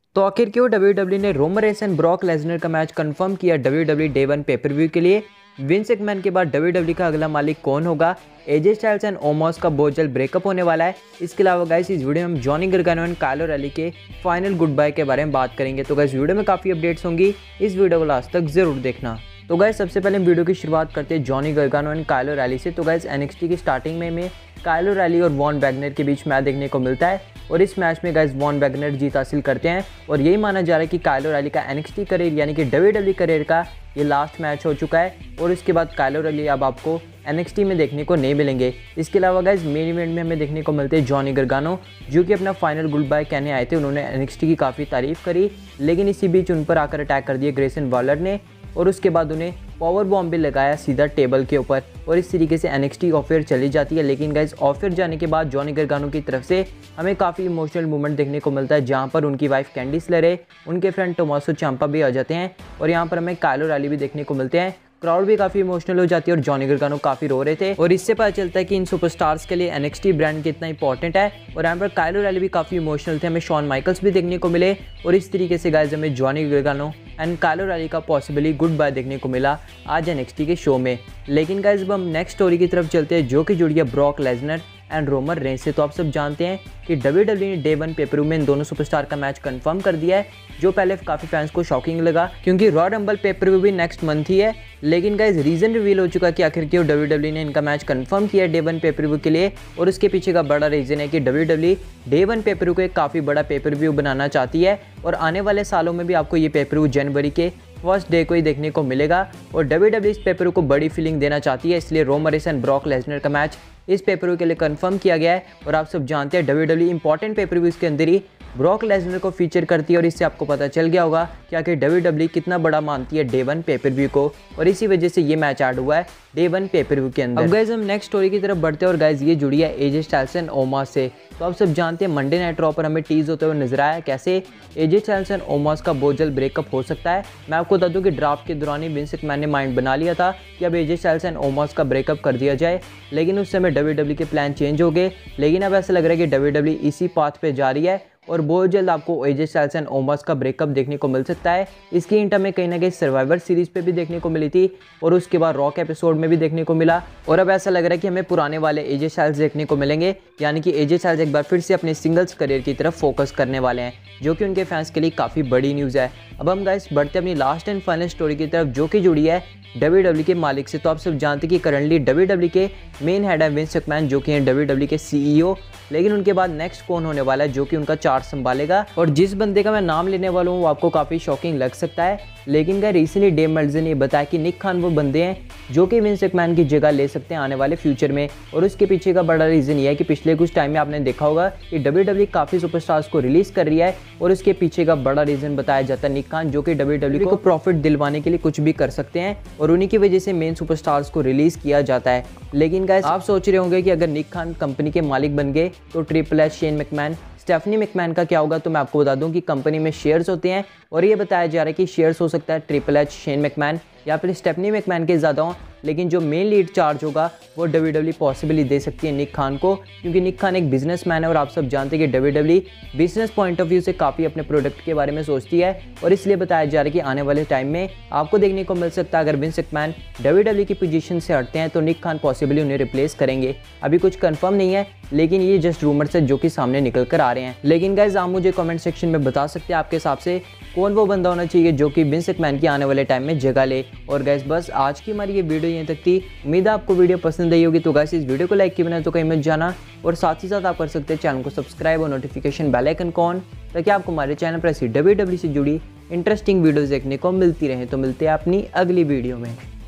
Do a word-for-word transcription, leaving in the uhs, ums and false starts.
तो आखिर क्यों डब्ल्यू डब्ल्यू ने Roman Reigns and Brock Lesnar का मैच कंफर्म किया W W day one pay per view के लिए। विंस मैकमैन के बाद डब्ल्यू डब्ल्यू का अगला मालिक कौन होगा, एजे स्टाइल्स एंड ओमोस का बहुत जल्द ब्रेकअप होने वाला है। इसके अलावा गाइस इस वीडियो में हम Johnny Gargano and Kyle O'Reilly के फाइनल गुड बाय के बारे में बात करेंगे। तो गाइस वीडियो में काफ़ी अपडेट्स होंगी, इस वीडियो को लास्ट तक जरूर देखना। तो गाइस सबसे पहले वीडियो की शुरुआत करते हैं Johnny Gargano and Kyle O'Reilly से। तो गाइस एनएक्सटी की स्टार्टिंग में में काइल ओराइली और वॉन वैगनर के बीच मैच देखने को मिलता है और इस मैच में गाइस वॉन वैगनर जीत हासिल करते हैं और यही माना जा रहा है कि काइल ओराइली का एनएक्सटी करियर यानी कि डब्ल्यू डब्ल्यू करियर का ये लास्ट मैच हो चुका है और इसके बाद काइल ओराइली अब आपको एनएक्सटी में देखने को नहीं मिलेंगे। इसके अलावा गाइस मेन इवेंट में हमें देखने को मिलते हैं जॉनी गार्गानो, जो कि अपना फाइनल गुड बाय कहने आए थे। उन्होंने एनएक्सटी की काफ़ी तारीफ करी, लेकिन इसी बीच उन पर आकर अटैक कर दिया ग्रेसन वॉलर ने और उसके बाद उन्हें पावर बॉम्ब भी लगाया सीधा टेबल के ऊपर और इस तरीके से एनएक्सटी ऑफर चली जाती है। लेकिन गाइस ऑफर जाने के बाद जॉनी गार्गानो की तरफ से हमें काफ़ी इमोशनल मोमेंट देखने को मिलता है, जहां पर उनकी वाइफ कैंडिस लेरे, उनके फ्रेंड टोमासो चांपा भी आ जाते हैं और यहाँ पर हमें काइल ओराइली भी देखने को मिलते हैं। क्राउड भी काफ़ी इमोशनल हो जाती है और जॉनी गार्गानो काफ़ी रो रहे थे और इससे पता चलता है कि इन सुपरस्टार्स के लिए एनएक्सटी ब्रांड कितना इंपॉर्टेंट है। और यहाँ पर काइल ओराइली भी काफ़ी इमोशनल थे, हमें शॉन माइकल्स भी देखने को मिले और इस तरीके से गाइस हमें Johnny Gargano and Kyle O'Reilly का पॉसिबली गुड बाय देखने को मिला आज एनएक्सटी के शो में। लेकिन गाइस अब हम नेक्स्ट स्टोरी की तरफ चलते हैं, जो कि जुड़ी है Brock Lesnar and Roman Reigns से। तो आप सब जानते हैं कि डब्ल्यू डब्ल्यू ने डे वन पेपर में इन दोनों सुपरस्टार का मैच कंफर्म कर दिया है, जो पहले काफ़ी फैंस को शॉकिंग लगा क्योंकि रॉयल रंबल पेपर व्यू भी नेक्स्ट मंथ ही है। लेकिन गाइस रीजन रिवील हो चुका कि आखिर क्यों डब्ल्यू डब्ल्यू ने इनका मैच कंफर्म किया डे वन पेपर व्यू के लिए और उसके पीछे का बड़ा रीजन है कि W W day one pay per view को एक काफ़ी बड़ा पेपर व्यू बनाना चाहती है और आने वाले सालों में भी आपको ये पेपर व्यू जनवरी के फर्स्ट डे को ही देखने को मिलेगा और डब्ल्यू डब्ल्यू इस पेपर को बड़ी फीलिंग देना चाहती है, इसलिए Roman Reigns and Brock Lesnar का मैच इस पेपर के लिए कंफर्म किया गया है। और आप सब जानते हैं W W important pay per view के अंदर ही ब्रॉक लेसनर को फीचर करती है और इससे आपको पता चल गया होगा कि आखिर डब्ल्यू डब्ल्यू कितना बड़ा मानती है डे वन पेपर व्यू को और इसी वजह से ये मैच ऐड हुआ है डे वन पेपर व्यू के अंदर। अब गाइस हम नेक्स्ट स्टोरी की तरफ बढ़ते हैं और गाइस ये जुड़ी है एजे स्टाइल्स एंड ओमोस से। तो आप सब जानते हैं मंडे नाइट रॉ पर हमें टीज होते हुए नजर आया कैसे एजे स्टाइल्स एंड ओमोस का बहुत जल्द ब्रेकअप हो सकता है। मैं आपको बता दूं कि ड्राफ्ट के दौरान ही विंस मैकमैन ने माइंड बना लिया था कि अब एजे स्टाइल्स एंड ओमोस का ब्रेकअप कर दिया जाए, लेकिन उस समय डब्ल्यू डब्ल्यू के प्लान चेंज हो गए। लेकिन अब ऐसा लग रहा है कि डब्ल्यू डब्ल्यू इसी पाथ पे जा रही है और बहुत जल्द आपको एजे स्टाइल्स एंड ओमोस का ब्रेकअप देखने को मिल सकता है। इसकी हिंट हमें कहीं ना कहीं सर्वाइवर सीरीज पे भी देखने को मिली थी और उसके बाद रॉक एपिसोड में भी देखने को मिला और अब ऐसा लग रहा है कि हमें पुराने वाले एजे स्टाइल्स देखने को मिलेंगे, यानी कि एजे स्टाइल्स एक बार फिर से अपने सिंगल्स करियर की तरफ फोकस करने वाले हैं, जो कि उनके फैंस के लिए काफ़ी बड़ी न्यूज़ है। अब हम गाइस बढ़ते अपनी लास्ट एंड फाइनल स्टोरी की तरफ, जो कि जुड़ी है डब्ल्यू डब्ल्यू के मालिक से। तो आप सब जानते हैं कि करंटली डब्ल्यू डब्ल्यू के मेन हेड है विंस मैकमैन, जो कि हैं डब्ल्यू डब्ल्यू के सीईओ। लेकिन उनके बाद नेक्स्ट कौन होने वाला है जो कि उनका चार्ज संभालेगा, और जिस बंदे का मैं नाम लेने वाला हूँ वो आपको काफ़ी शॉकिंग लग सकता है। लेकिन क्या रिसेंटली डेव मेल्जर ने बताया कि निक खान वो बंदे हैं जो कि विंस मैकमैन की जगह ले सकते हैं आने वाले फ्यूचर में, और उसके पीछे का बड़ा रीज़न ये है कि पिछले कुछ टाइम में आपने देखा होगा कि डब्ल्यू डब्ल्यू काफ़ी सुपरस्टार्स को रिलीज़ कर रही है और उसके पीछे का बड़ा रीज़न बताया जाता है निक खान, जो कि डब्ल्यू डब्ल्यू को प्रॉफिट दिलवाने के लिए कुछ भी कर सकते हैं और उन्हीं की वजह से मेन सुपरस्टार्स को रिलीज़ किया जाता है। लेकिन गाइस आप सोच रहे होंगे कि अगर निक खान कंपनी के मालिक बन गए तो triple H, Shane McMahon, Stephanie McMahon का क्या होगा। तो मैं आपको बता दूं कि कंपनी में शेयर्स होते हैं और ये बताया जा रहा है कि शेयर्स हो सकता है ट्रिपल एच, शेन मैकमैन या फिर स्टेफनी मैकमैन के ज़्यादा हों, लेकिन जो मेन लीड चार्ज होगा वो डब्ल्यू डब्ल्यू पॉसिबली दे सकती है निक खान को, क्योंकि निक खान एक बिजनेसमैन है और आप सब जानते हैं कि W W business point of view से काफ़ी अपने प्रोडक्ट के बारे में सोचती है और इसलिए बताया जा रहा है कि आने वाले टाइम में आपको देखने को मिल सकता है अगर विंस मैकमैन डब्ल्यू डब्ल्यू की पोजीशन से हटते हैं तो निक खान पॉसिबली उन्हें रिप्लेस करेंगे। अभी कुछ कंफर्म नहीं है, लेकिन ये जस्ट रूमर्स है जो कि सामने निकल कर आ रहे हैं। लेकिन गाइस आप मुझे कमेंट सेक्शन में बता सकते हैं आपके हिसाब से कौन वो बंदा होना चाहिए जो कि विंस मैकमैन की आने वाले टाइम में जगह ले। और गाइस बस आज की हमारी ये वीडियो यहीं तक थी, उम्मीद है आपको वीडियो पसंद आई होगी। तो गाइस इस वीडियो को लाइक किए बिना तो कहीं मत जाना और साथ ही साथ आप कर सकते हैं चैनल को सब्सक्राइब और नोटिफिकेशन बेल आइकन को ऑन, ताकि आपको हमारे चैनल पर ऐसी डब्ल्यू डब्ल्यू से जुड़ी इंटरेस्टिंग वीडियोस देखने को मिलती रहे। तो मिलते हैं अपनी अगली वीडियो में।